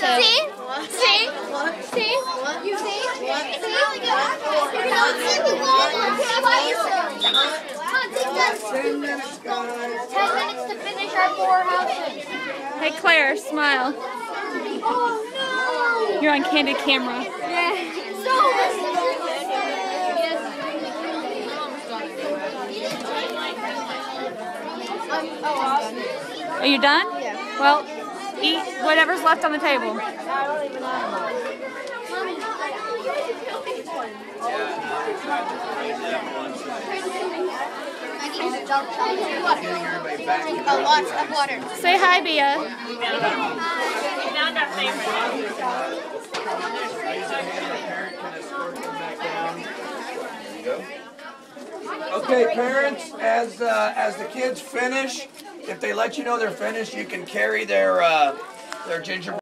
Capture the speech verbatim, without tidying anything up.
So. See? See? See? You see? See? Ten minutes, guys. Ten minutes to finish our four houses. Hey Claire, smile. Oh no! You're on candid camera. Yeah. Are you done? Yeah. Well, eat whatever's left on the table. A lot of water. Say hi, Bia. Found our favorite. Okay, parents, as uh, as the kids finish, if they let you know they're finished, you can carry their uh, their gingerbread.